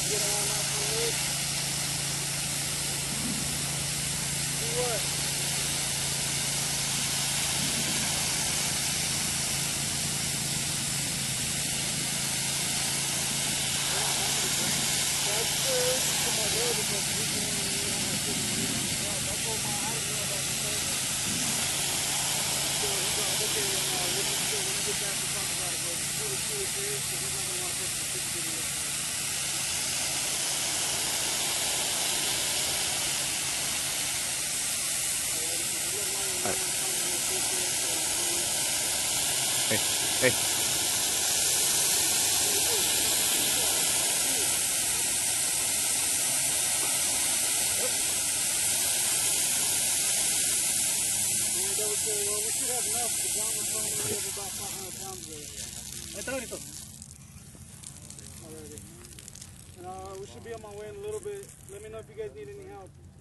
get on off the lid. See what? That's good for my road because we can only know how to get on the ground. That's what my I didn't know about the server. So he's like, okay, we'll just go when we get back to talk about it, but it's really serious because he's not going to want to put the shit to get it. Hey. Well, we should have enough. The John was telling me we have about 500 pounds there. Already. And we should be on my way in a little bit. Let me know if you guys need any help.